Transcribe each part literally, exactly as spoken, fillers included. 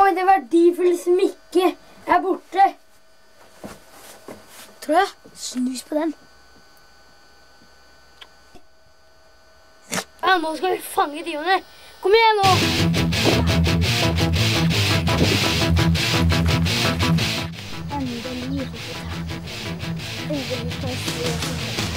mitt verdifulle smykke er borte. Tror jeg. Snus på den. Ja, nå skal vi fange tyvene. Kom igjen nå! Endelig. Endelig kan jeg se det.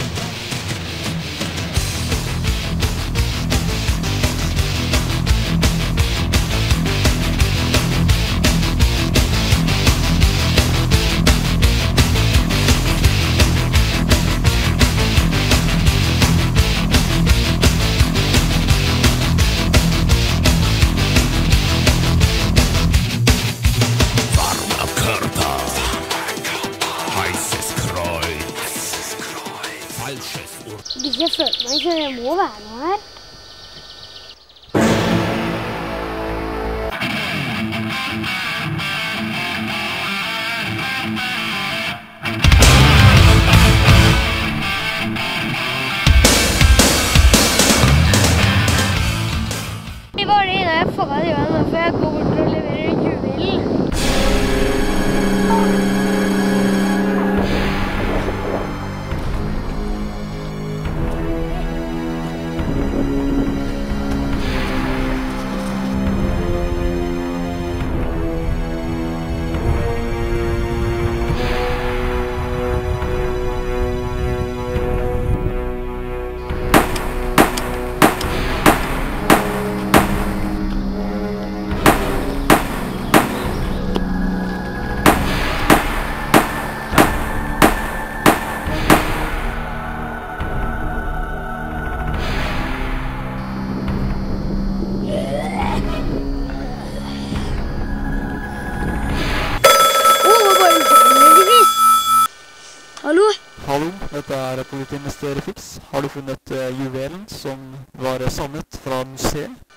Jeg føler meg ikke, det må være noe her. Vi var det innan jeg fanget tyvene, nå får jeg gå bort og levere juvelen. Hallo? Hallo, dette er politimester Fix. Har du funnet uh, juvelen som var savnet fra museet?